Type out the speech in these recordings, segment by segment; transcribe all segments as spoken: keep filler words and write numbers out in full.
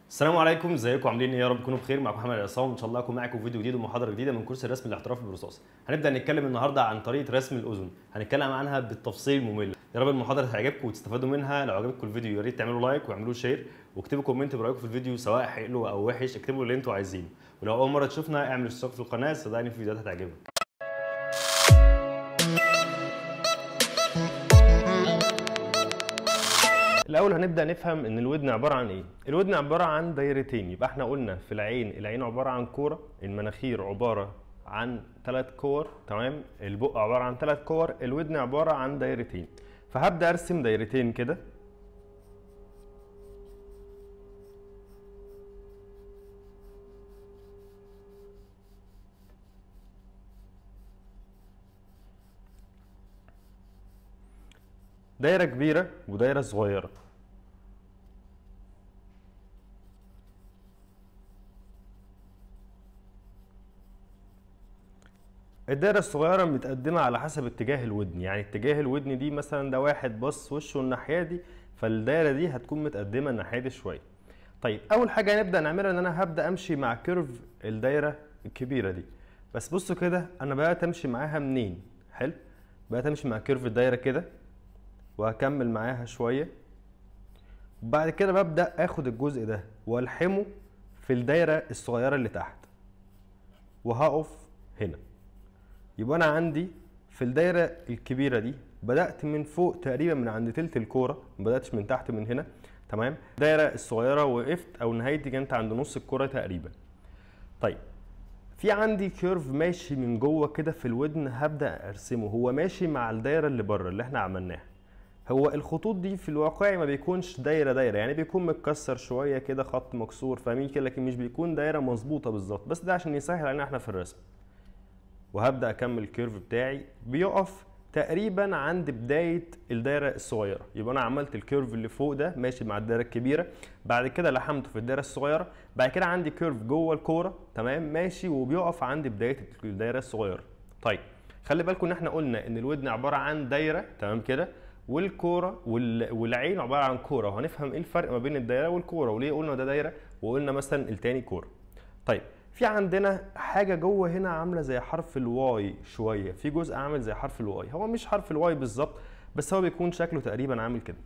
السلام عليكم، ازيكم عاملين ايه؟ يا رب تكونوا بخير. معاكم محمد العصام، ان شاء الله اكون معاكم في فيديو جديد ومحاضره جديده من كورس الرسم الاحترافي بالرصاص. هنبدا نتكلم النهارده عن طريقه رسم الاذن، هنتكلم عنها بالتفصيل الممل. يا رب المحاضره تعجبكم وتستفادوا منها. لو عجبكم الفيديو يا ريت تعملوا لايك واعملوا شير واكتبوا كومنت برايكم في الفيديو، سواء حلو او وحش اكتبوا اللي انتوا عايزينه. ولو اول مره تشوفنا اعمل اشتراك في القناه، صدقني في فيديوهات هتعجبك. الاول هنبدا نفهم ان الودن عباره عن ايه. الودن عباره عن دايرتين، يبقى احنا قلنا في العين العين عباره عن كوره، المناخير عباره عن ثلاث كور، تمام، البق عباره عن ثلاث كور، الودن عباره عن دايرتين. فهبدا ارسم دايرتين كده. دايره كبيره ودايره صغيره. الدايره الصغيره متقدمه على حسب اتجاه الودن، يعني اتجاه الودن دي مثلا ده واحد بص وشه الناحيه دي، فالدايره دي هتكون متقدمه الناحيه دي شويه. طيب اول حاجه هنبدا نعملها ان انا هبدا امشي مع كيرف الدايره الكبيره دي. بس بصوا كده انا بقيت امشي معاها منين. حلو، بقيت امشي مع كيرف الدايره كده وهكمل معاها شويه، وبعد كده ببدا اخد الجزء ده والحمه في الدايره الصغيره اللي تحت وهقف هنا. يبقى انا عندي في الدايره الكبيره دي بدات من فوق تقريبا من عند تلت الكوره، ما بداتش من تحت من هنا، تمام. الدايره الصغيره وقفت او نهايتي كانت عند نص الكوره تقريبا. طيب في عندي كيرف ماشي من جوه كده في الودن، هبدا ارسمه. هو ماشي مع الدايره اللي بره اللي احنا عملناها. هو الخطوط دي في الواقع ما بيكونش دايره دايره، يعني بيكون متكسر شويه كده، خط مكسور، فاهمين كده، لكن مش بيكون دايره مظبوطه بالظبط، بس ده عشان يسهل علينا احنا في الرسم. وهبدا اكمل الكيرف بتاعي بيقف تقريبا عند بدايه الدايره الصغيره. يبقى انا عملت الكيرف اللي فوق ده ماشي مع الدايره الكبيره، بعد كده لحمته في الدايره الصغيره، بعد كده عندي كيرف جوه الكوره، تمام، ماشي وبيقف عند بدايه الدايره الصغيره. طيب خلي بالكم ان احنا قلنا ان الودن عباره عن دايره، تمام كده، والكوره والعين عباره عن كوره، وهنفهم ايه الفرق ما بين الدايره والكوره وليه قلنا ده دايره وقلنا مثلا التاني كوره. طيب في عندنا حاجه جوه هنا عامله زي حرف الواي شويه، في جزء عامل زي حرف الواي، هو مش حرف الواي بالظبط بس هو بيكون شكله تقريبا عامل كده،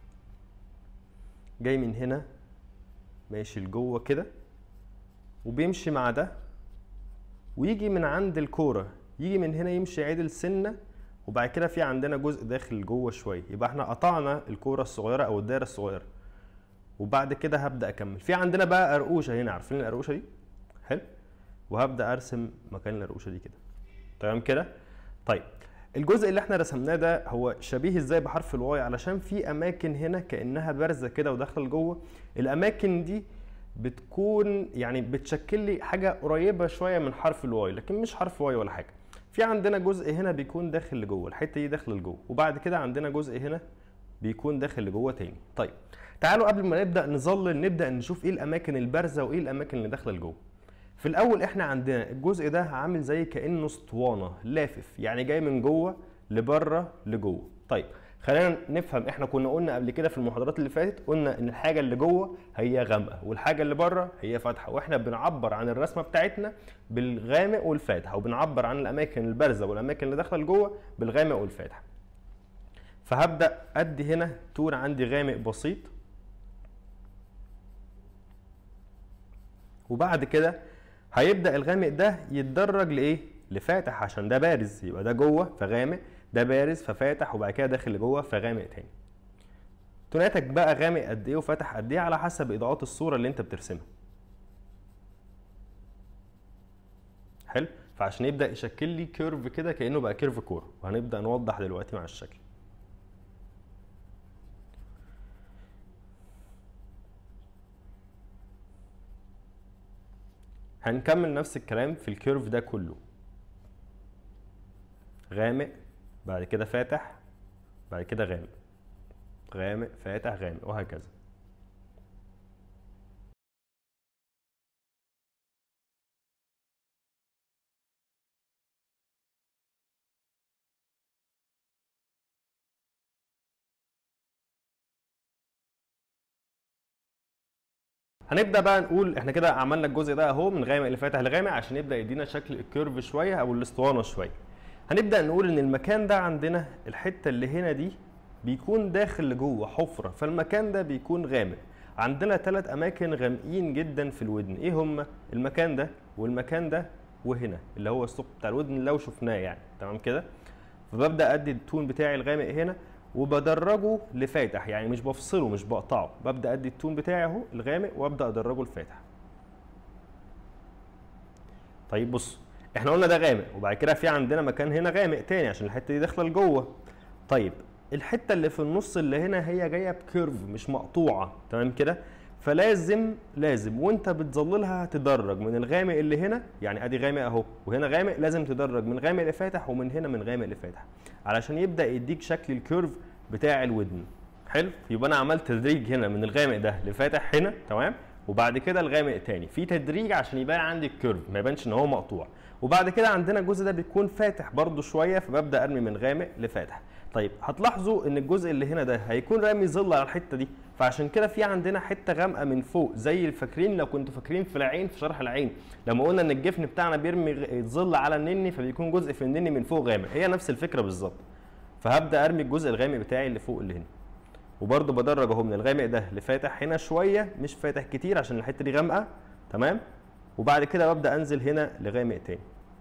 جاي من هنا ماشي لجوه كده وبيمشي مع ده ويجي من عند الكوره، يجي من هنا يمشي عدل سنه، وبعد كده في عندنا جزء داخل جوه شويه. يبقى احنا قطعنا الكوره الصغيره او الدايره الصغيره، وبعد كده هبدا اكمل. في عندنا بقى قرقوشه هنا، عارفين القرقوشه دي؟ حلو، وهبدا ارسم مكان القرقوشه دي كده، تمام كده. طيب الجزء اللي احنا رسمناه ده هو شبيه ازاي بحرف الواي؟ علشان في اماكن هنا كانها بارزه كده وداخله لجوه، الاماكن دي بتكون يعني بتشكل لي حاجه قريبه شويه من حرف الواي، لكن مش حرف واي ولا حاجه. في عندنا جزء هنا بيكون داخل لجوه، الحته دي داخله لجوه، وبعد كده عندنا جزء هنا بيكون داخل لجوه تاني. طيب تعالوا قبل ما نبدا نظلل نبدا نشوف ايه الاماكن البارزه وايه الاماكن اللي داخله لجوه. في الاول احنا عندنا الجزء ده عامل زي كانه اسطوانه لافف، يعني جاي من جوه لبره لجوه. طيب خلينا نفهم، احنا كنا قلنا قبل كده في المحاضرات اللي فاتت، قلنا ان الحاجه اللي جوه هي غامقه والحاجه اللي بره هي فاتحه، واحنا بنعبر عن الرسمه بتاعتنا بالغامق والفاتح، وبنعبر عن الاماكن البارزه والاماكن اللي داخله لجوه بالغامق والفاتح. فهبدا ادي هنا تون عندي غامق بسيط، وبعد كده هيبدا الغامق ده يتدرج لايه؟ لفاتح، عشان ده بارز يبقى ده جوه فغامق، ده بارز ففاتح، وبعد كده داخل لجوه فغامق تاني. توناتك بقى غامق قد ايه وفاتح قد ايه على حسب اضاءات الصوره اللي انت بترسمها. حلو، فعشان يبدا يشكل لي كيرف كده كانه بقى كيرف كوره، وهنبدا نوضح دلوقتي مع الشكل. هنكمل نفس الكلام في الكيرف ده كله، غامق بعد كده فاتح بعد كده غامق، غامق فاتح غامق، وهكذا. هنبدا بقى نقول احنا كده عملنا الجزء ده اهو من غامق لفاتح لغامق عشان يبدا يدينا شكل الكيرف شويه او الاسطوانه شويه. هنبدا نقول ان المكان ده عندنا الحته اللي هنا دي بيكون داخل لجوه حفره، فالمكان ده بيكون غامق. عندنا ثلاث اماكن غامقين جدا في الودن، ايه هم؟ المكان ده والمكان ده وهنا اللي هو الثقب بتاع الودن لو شفناه يعني، تمام كده؟ فببدا ادي التون بتاعي الغامق هنا وبدرجه لفاتح، يعني مش بفصله مش بقطعه، ببدا ادي التون بتاعي اهو الغامق وابدا ادرجه لفاتح. طيب بص، احنا قلنا ده غامق وبعد كده في عندنا مكان هنا غامق تاني عشان الحته دي داخله لجوه. طيب الحته اللي في النص اللي هنا هي جايه بكيرف مش مقطوعه، تمام كده؟ فلازم لازم وانت بتظللها تدرج من الغامق اللي هنا، يعني ادي غامق اهو وهنا غامق، لازم تدرج من غامق لفاتح ومن هنا من غامق لفاتح علشان يبدا يديك شكل الكيرف بتاع الودن. حلو؟ يبقى انا عملت تدريج هنا من الغامق ده لفاتح هنا، تمام؟ وبعد كده الغامق تاني في تدريج عشان يبان عندي الكيرف ما يبانش ان هو مقطوع. وبعد كده عندنا الجزء ده بيكون فاتح برده شويه، فببدا ارمي من غامق لفاتح. طيب هتلاحظوا ان الجزء اللي هنا ده هيكون رامي ظل على الحته دي، فعشان كده في عندنا حته غامقه من فوق، زي فاكرين لو كنتوا فاكرين في العين في شرح العين لما قلنا ان الجفن بتاعنا بيرمي ظل على النني فبيكون جزء في النني من فوق غامق، هي نفس الفكره بالظبط. فهبدا ارمي الجزء الغامق بتاعي اللي فوق اللي هنا، وبرده بدرج اهو من الغامق ده لفاتح هنا شويه، مش فاتح كتير عشان الحته دي غامقه، تمام؟ وبعد كده ببدا انزل هنا لغامق تاني.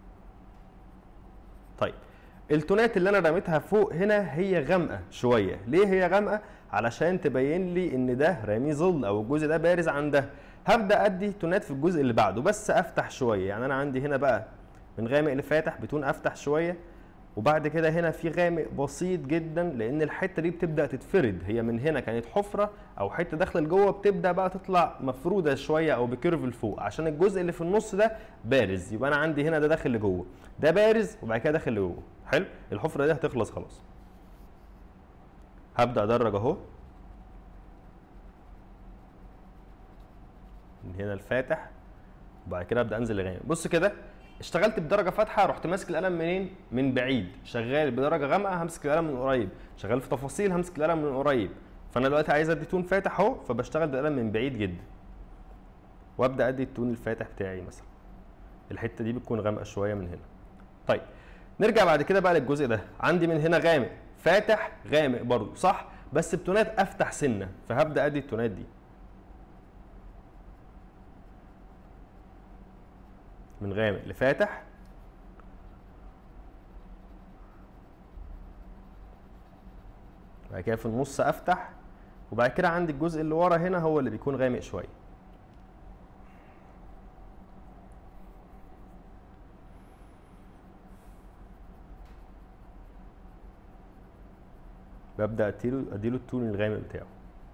طيب التونات اللي انا رميتها فوق هنا هي غامقه شويه، ليه هي غامقه؟ علشان تبين لي ان ده رامي ظل او الجزء ده بارز عن ده. هبدا ادي تونات في الجزء اللي بعده بس افتح شويه، يعني انا عندي هنا بقى من غامق لفاتح بتون افتح شويه، وبعد كده هنا في غامق بسيط جدا لان الحته دي بتبدا تتفرد، هي من هنا كانت حفره او حته داخله لجوه بتبدا بقى تطلع مفروده شويه او بكيرف لفوق عشان الجزء اللي في النص ده بارز. يبقى انا عندي هنا ده داخل لجوه، ده بارز وبعد كده داخل لجوه. حلو؟ الحفره دي هتخلص خلاص. هبدا ادرج اهو من هنا الفاتح وبعد كده ابدا انزل لغامق. بص كده اشتغلت بدرجه فاتحه، رحت ماسك القلم منين؟ من بعيد. شغال بدرجه غامقه همسك القلم من قريب، شغال في تفاصيل همسك القلم من قريب. فانا دلوقتي عايز ادي تون فاتح اهو، فبشتغل بالقلم من بعيد جدا وابدا ادي التون الفاتح بتاعي مثلا. الحته دي بتكون غامقه شويه من هنا. طيب نرجع بعد كده بقى للجزء ده، عندي من هنا غامق فاتح غامق برضه صح، بس بتونات افتح سنه، فهبدا ادي التونات دي من غامق لفاتح بعد كده في النص افتح، وبعد كده عندي الجزء اللي ورا هنا هو اللي بيكون غامق شويه. ببدا اديله اديله التون الغامق بتاعه.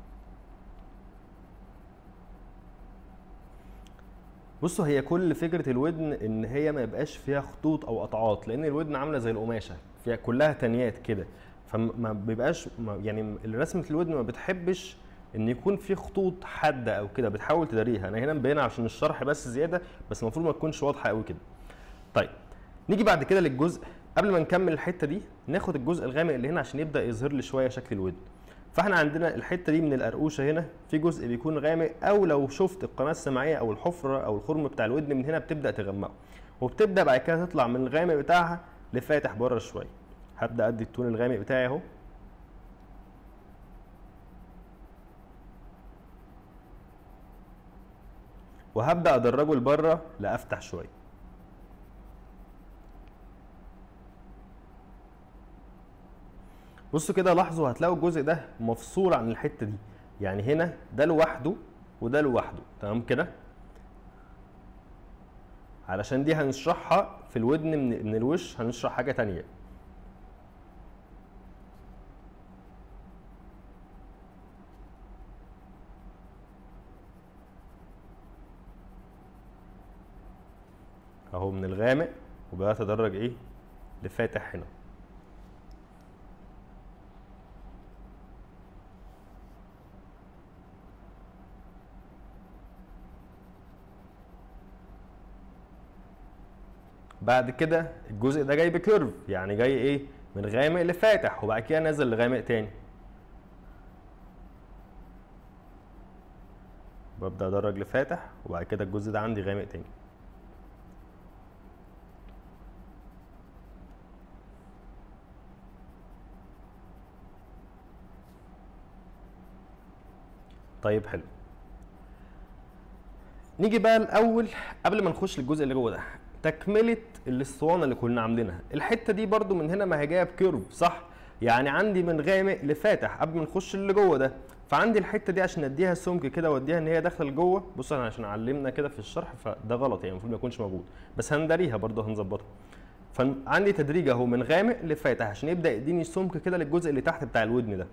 بصوا هي كل فكره الودن ان هي ما يبقاش فيها خطوط او قطعات، لان الودن عامله زي القماشه فيها كلها تنيات كده، فما بيبقاش يعني رسمه الودن ما بتحبش ان يكون في خطوط حاده او كده، بتحاول تداريها. انا هنا مبينها عشان الشرح بس زياده، بس المفروض ما تكونش واضحه قوي كده. طيب نيجي بعد كده للجزء، قبل ما نكمل الحته دي ناخد الجزء الغامق اللي هنا عشان يبدا يظهر لي شويه شكل الودن. فاحنا عندنا الحته دي من القرقوشه هنا في جزء بيكون غامق، او لو شفت القناه السمعيه او الحفره او الخرم بتاع الودن من هنا بتبدا تغمقه، وبتبدا بعد كده تطلع من الغامق بتاعها لفاتح بره شويه. هبدا ادي التون الغامق بتاعي اهو، وهبدا ادرجه لبره لافتح شويه. بصوا كده لاحظوا هتلاقوا الجزء ده مفصول عن الحته دي، يعني هنا ده لوحده وده لوحده، تمام كده؟ علشان دي هنشرحها في الودن من, من الوش، هنشرح حاجه تانيه. اهو من الغامق وبقى اتدرج ايه لفاتح هنا. بعد كده الجزء ده جاي بكيرف، يعني جاي ايه من غامق لفاتح وبعد كده نازل لغامق تاني. وببدا ادرج لفاتح، وبعد كده الجزء ده عندي غامق تاني. طيب حلو. نيجي بقى الاول قبل ما نخش للجزء اللي جوه ده، تكمله الاسطوانه اللي كنا عاملينها. الحته دي برده من هنا ما هي جايه بكيرف صح؟ يعني عندي من غامق لفاتح قبل ما نخش اللي جوه ده، فعندي الحته دي عشان اديها سمك كده واديها ان هي داخله لجوه. بص انا عشان علمنا كده في الشرح فده غلط، يعني المفروض ما يكونش موجود، بس هنداريها برده هنظبطها. فعندي تدريج اهو من غامق لفاتح عشان يبدا يديني سمك كده للجزء اللي تحت بتاع الودن ده.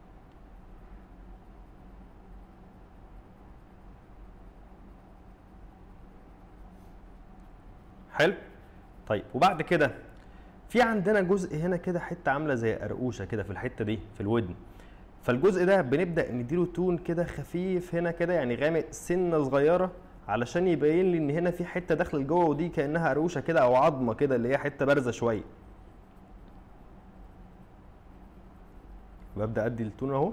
حلو. طيب وبعد كده في عندنا جزء هنا كده حته عامله زي قرقوشه كده في الحته دي في الودن، فالجزء ده بنبدا نديله تون كده خفيف هنا كده، يعني غامق سنه صغيره علشان يبين لي ان هنا في حته داخله لجوه، ودي كانها قرقوشه كده او عظمه كده اللي هي حته بارزه شويه. وابدا ادي التون اهو.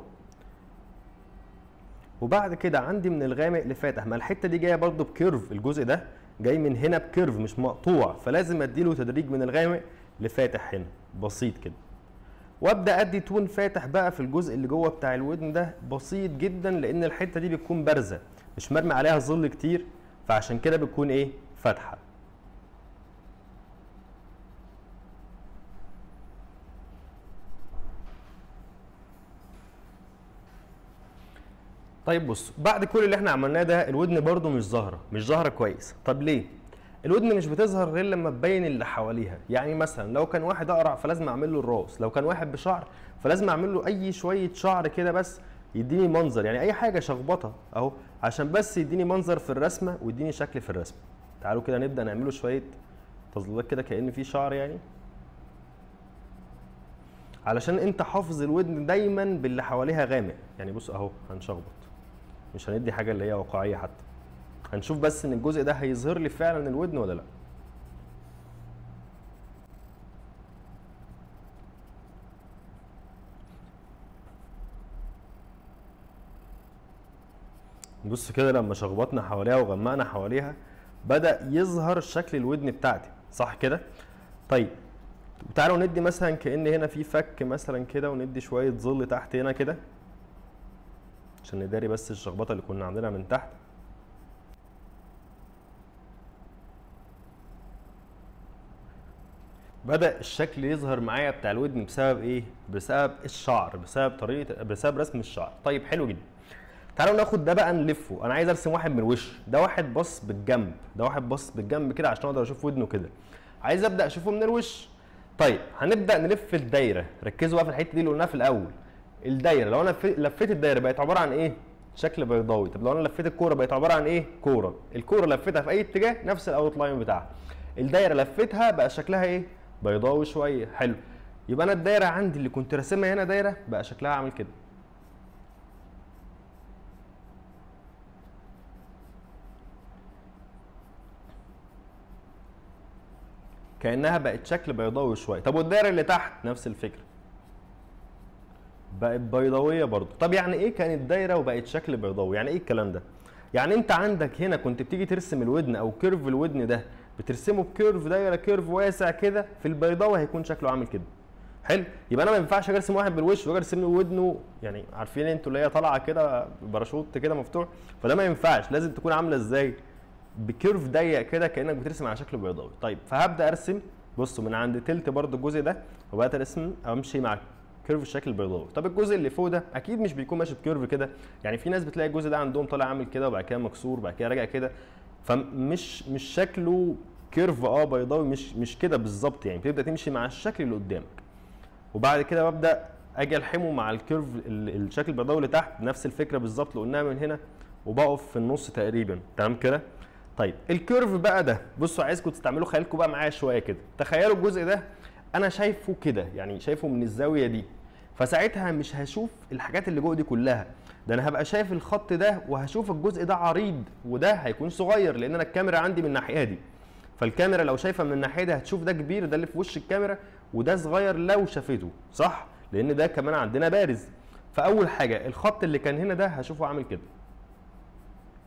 وبعد كده عندي من الغامق لفاتح، ما الحته دي جايه برده بكيرف، الجزء ده جاي من هنا بكيرف مش مقطوع، فلازم اديله تدريج من الغامق لفاتح هنا بسيط كده. وابدا ادي تون فاتح بقى في الجزء اللي جوه بتاع الودن ده بسيط جدا، لان الحته دي بتكون بارزه مش مرمي عليها ظل كتير، فعشان كده بتكون ايه؟ فاتحه. طيب بص، بعد كل اللي احنا عملناه ده الودن برده مش ظاهره، مش ظاهره كويس. طب ليه؟ الودن مش بتظهر غير لما تبين اللي حواليها. يعني مثلا لو كان واحد اقرع فلازم اعمل له الراس، لو كان واحد بشعر فلازم اعمل له اي شويه شعر كده بس يديني منظر، يعني اي حاجه شخبطه اهو عشان بس يديني منظر في الرسمه ويديني شكل في الرسمه. تعالوا كده نبدا نعمله شويه تظليلات كده كأن في شعر، يعني علشان انت حافظ الودن دايما باللي حواليها غامق. يعني بص اهو هنشخبط، مش هندي حاجه اللي هي واقعيه حتى، هنشوف بس ان الجزء ده هيظهر لي فعلا الودن ولا لا. بص كده لما شخبطنا حواليها وغمقنا حواليها بدأ يظهر شكل الودن بتاعتي صح كده؟ طيب تعالوا ندي مثلا كأن هنا في فك مثلا كده، وندي شوية ظل تحت هنا كده عشان نداري بس الشخبطة اللي كنا عاملينها من تحت. بدأ الشكل يظهر معايا بتاع الودن بسبب ايه؟ بسبب الشعر، بسبب طريقة بسبب رسم الشعر. طيب حلو جدا. تعالوا ناخد ده بقى نلفه. انا عايز ارسم واحد من الوش، ده واحد بص بالجنب، ده واحد بص بالجنب كده عشان اقدر اشوف ودنه كده. عايز ابدا اشوفه من الوش. طيب هنبدا نلف الدايره، ركزوا بقى في الحته دي اللي قلناها في الاول. الدايره لو انا لفيت الدايره بقت عباره عن ايه؟ شكل بيضاوي. طب لو انا لفيت الكوره بقت عباره عن ايه؟ كوره. الكوره لفيتها في اي اتجاه نفس الاوت لاين بتاعها. الدايره لفيتها بقى شكلها ايه؟ بيضاوي شويه. حلو. يبقى انا الدايره عندي اللي كنت راسمها هنا دايره بقى شكلها عامل كده. كانها بقت شكل بيضاوي شويه. طب والدايره اللي تحت نفس الفكره بقت بيضاويه برضو. طب يعني ايه كانت دايره وبقت شكل بيضاوي؟ يعني ايه الكلام ده؟ يعني انت عندك هنا كنت بتيجي ترسم الودن او كيرف الودن ده بترسمه بكيرف دايره، كيرف واسع كده، في البيضاوي هيكون شكله عامل كده. حلو. يبقى انا ما ينفعش اجي ارسم واحد بالوش واجي ارسم له ودنه، يعني عارفين انتوا اللي هي طالعه كده باراشوت كده مفتوح، فده ما ينفعش، لازم تكون عامله ازاي؟ بكيرف ضيق كده كانك بترسم على شكل بيضاوي. طيب فهبدا ارسم، بصوا من عند تلت برده الجزء ده وبقيت ارسم امشي مع كيرف الشكل البيضاوي. طب الجزء اللي فوق ده اكيد مش بيكون ماشي بكيرف كده، يعني في ناس بتلاقي الجزء ده عندهم طالع عامل كده وبعد كده مكسور وبعد كده راجع كده، فمش مش شكله كيرف اه بيضاوي، مش مش كده بالظبط، يعني بتبدا تمشي مع الشكل اللي قدامك. وبعد كده ببدا اجي الحمه مع الكيرف الشكل البيضاوي اللي تحت، نفس الفكره بالظبط اللي قلناها من هنا، وبقف في النص تقريبا. تمام كده؟ طيب الكيرف بقى ده بصوا عايزكم تستعملوا خيالكم بقى معايا شويه كده. تخيلوا الجزء ده انا شايفه كده، يعني شايفه من الزاويه دي، فساعتها مش هشوف الحاجات اللي جوه دي كلها، ده انا هبقى شايف الخط ده وهشوف الجزء ده عريض وده هيكون صغير، لان انا الكاميرا عندي من الناحيه دي، فالكاميرا لو شايفه من الناحيه دي هتشوف ده كبير، ده اللي في وش الكاميرا، وده صغير لو شافته صح، لان ده كمان عندنا بارز. فاول حاجه الخط اللي كان هنا ده هشوفه عامل كده.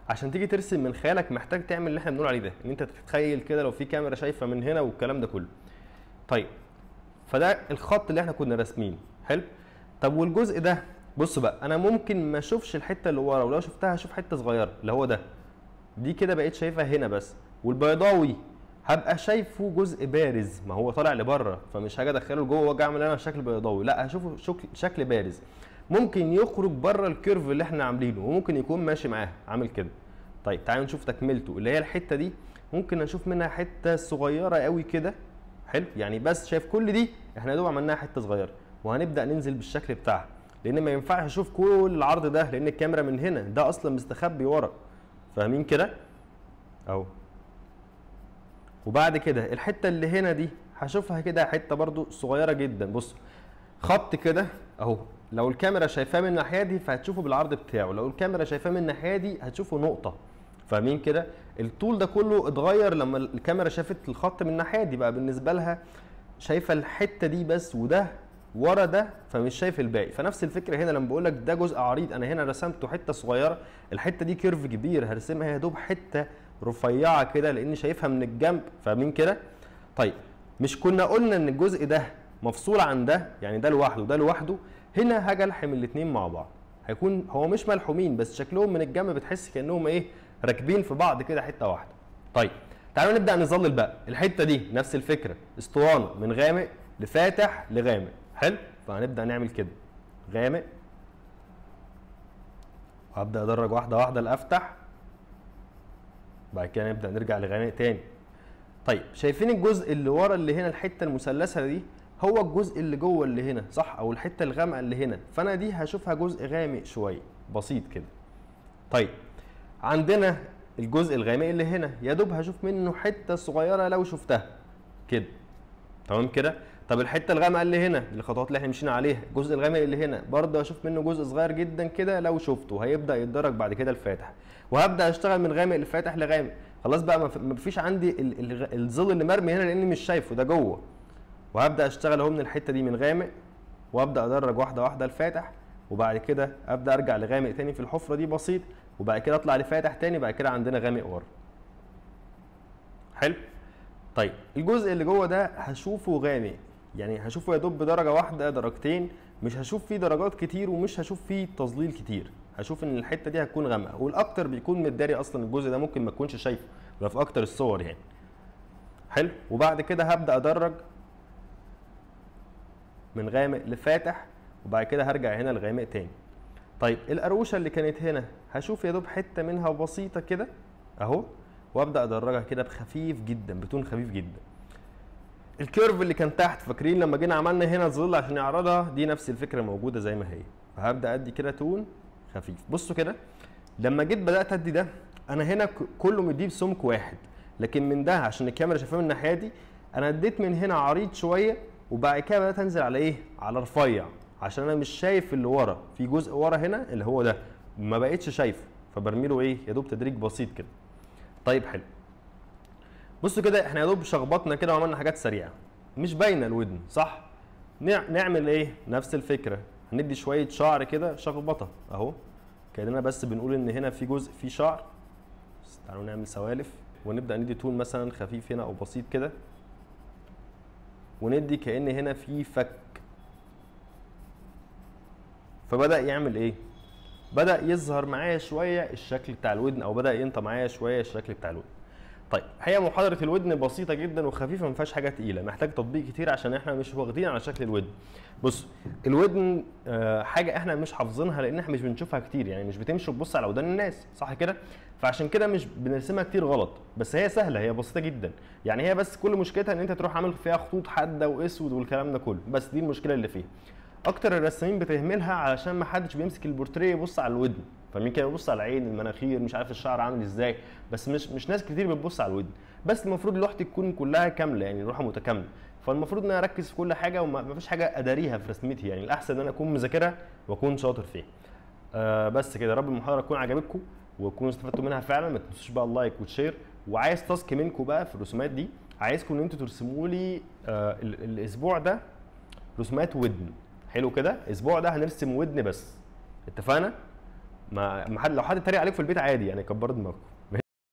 عشان تيجي ترسم من خيالك محتاج تعمل اللي احنا بنقول عليه ده، ان انت تتخيل كده لو في كاميرا شايفه من هنا والكلام ده كله. طيب فده الخط اللي احنا كنا راسمينه. حلو. طب والجزء ده بص بقى، انا ممكن ما اشوفش الحته اللي ورا، ولو شفتها هشوف حته صغيره اللي هو ده، دي كده بقيت شايفها هنا بس. والبيضاوي هبقى شايفه جزء بارز، ما هو طالع لبره فمش هاجي ادخله لجوه واجي اعمل انا شكل بيضاوي، لا هشوفه شكل شكل بارز. ممكن يخرج بره الكيرف اللي احنا عاملينه وممكن يكون ماشي معاها عامل كده. طيب تعالوا نشوف تكملته اللي هي الحته دي، ممكن اشوف منها حته صغيره قوي كده. حلو. يعني بس شايف كل دي احنا يا دوب عملناها حته صغيره، وهنبدا ننزل بالشكل بتاعها، لان ما ينفعش اشوف كل العرض ده لان الكاميرا من هنا، ده اصلا مستخبي ورا. فاهمين كده؟ اهو. وبعد كده الحته اللي هنا دي هشوفها كده حته برده صغيره جدا. بص خط كده اهو، لو الكاميرا شايفاه من الناحيه دي فهتشوفه بالعرض بتاعه، لو الكاميرا شايفاه من الناحيه دي هتشوفه نقطه. فاهمين كده؟ الطول ده كله اتغير لما الكاميرا شافت الخط من الناحيه دي، بقى بالنسبه لها شايفه الحته دي بس، وده ورا ده فمش شايف الباقي. فنفس الفكره هنا لما بقول لك ده جزء عريض، انا هنا رسمته حته صغيره، الحته دي كيرف كبير هرسمها يا دوب حته رفيعه كده لاني شايفها من الجنب. فاهمين كده؟ طيب مش كنا قلنا ان الجزء ده مفصول عن ده، يعني ده لوحده وده لوحده، هنا هاجي الحم الاثنين مع بعض، هيكون هو مش ملحومين بس شكلهم من الجنب بتحس كانهم ايه راكبين في بعض كده حته واحده. طيب تعالوا نبدا نظلل بقى الحته دي نفس الفكره، اسطوانه من غامق لفاتح لغامق. حلو. فهنبدا نعمل كده غامق، وهبدا ادرج واحده واحده لافتح، بعد كده نبدا نرجع لغامق تاني. طيب شايفين الجزء اللي ورا اللي هنا الحته المثلثه دي هو الجزء اللي جوه اللي هنا صح، او الحته الغامقه اللي هنا، فانا دي هشوفها جزء غامق شويه بسيط كده. طيب عندنا الجزء الغامق اللي هنا يا دوب هشوف منه حته صغيره لو شفتها كده. تمام كده؟ طب الحته الغامقه اللي هنا الخطوات اللي احنا مشينا عليها، الجزء الغامق اللي هنا برضه هشوف منه جزء صغير جدا كده لو شفته، هيبدا يتدرج بعد كده الفاتح، وهبدا اشتغل من غامق لفاتح لغامق. خلاص بقى ما فيش عندي الظل اللي مرمي هنا لاني مش شايفه ده جوه، وهبدا اشتغل اهو من الحته دي من غامق، وابدا ادرج واحده واحده الفاتح، وبعد كده ابدا ارجع لغامق تاني في الحفره دي بسيط، وبعد كده اطلع لفاتح تاني، بعد كده عندنا غامق ورا. حلو. طيب الجزء اللي جوه ده هشوفه غامق، يعني هشوفه يا دوب بدرجه واحده درجتين، مش هشوف فيه درجات كتير ومش هشوف فيه تظليل كتير، هشوف ان الحته دي هتكون غامقه، والاكتر بيكون متداري اصلا الجزء ده ممكن ما تكونش شايفه ولا في اكتر الصور يعني. حلو. وبعد كده هبدا ادرج من غامق لفاتح، وبعد كده هرجع هنا لغامق تاني. طيب القروشه اللي كانت هنا هشوف يا دوب حته منها بسيطه كده اهو، وابدا ادرجها كده بخفيف جدا بتون خفيف جدا. الكيرف اللي كان تحت فاكرين لما جينا عملنا هنا ظل عشان نعرضها، دي نفس الفكره موجوده زي ما هي، فهبدا ادي كده تون خفيف. بصوا كده لما جيت بدات ادي ده، انا هنا كله مديه بسمك واحد، لكن من ده عشان الكاميرا شايفاه من الناحيه دي انا اديت من هنا عريض شويه، وبعد كده بدات انزل على ايه؟ على رفيع، عشان انا مش شايف اللي ورا، في جزء ورا هنا اللي هو ده ما بقتش شايفه، فبرمي له ايه؟ يا دوب تدريج بسيط كده. طيب حلو. بصوا كده احنا يا دوب شخبطنا كده وعملنا حاجات سريعه مش باينه الودن صح؟ نعمل ايه؟ نفس الفكره، هندي شويه شعر كده شخبطه اهو، كاننا بس بنقول ان هنا في جزء فيه شعر. بس تعالوا نعمل سوالف ونبدا ندي تون مثلا خفيف هنا او بسيط كده، وندي كأن هنا في فك، فبدأ يعمل ايه؟ بدأ يظهر معايا شويه الشكل بتاع الودن، او بدأ ينطى معايا شويه الشكل بتاع الودن. طيب هي محاضره الودن بسيطه جدا وخفيفه، ما فيهاش حاجه تقيله، محتاج تطبيق كتير عشان احنا مش واخدين على شكل الودن. بص الودن آه حاجه احنا مش حافظينها لان احنا مش بنشوفها كتير، يعني مش بتمشي وتبص على ودان الناس صح كده؟ فعشان كده مش بنرسمها كتير غلط، بس هي سهله، هي بسيطه جدا، يعني هي بس كل مشكلتها ان انت تروح عامل فيها خطوط حاده واسود والكلام ده كله، بس دي المشكله اللي فيها. اكتر الرسامين بتهملها علشان ما حدش بيمسك البورتريه يبص على الودن، فمين كده يبص على العين المناخير مش عارف الشعر عامل ازاي، بس مش مش ناس كتير بتبص على الودن، بس المفروض لوحتي تكون كلها كامله يعني لوحه متكامله، فالمفروض ان انا اركز في كل حاجه وما فيش حاجه اداريها في رسمتي، يعني الاحسن ان انا اكون مذاكرها واكون شاطر فيها. آه بس كده، رب المحاضره تكون عجبتكم وتكونوا استفدتوا منها فعلا، ما تنسوش بقى اللايك وتشير، وعايز تاسك منكم بقى في الرسومات دي، عايزكم ان انتوا ترسموا لي آه الاسبوع ده رسومات ودن. حلو كده؟ الاسبوع ده هنرسم ودن بس، اتفقنا؟ ما ما حد لو حد اتريق عليك في البيت عادي يعني كبروا دماغكم.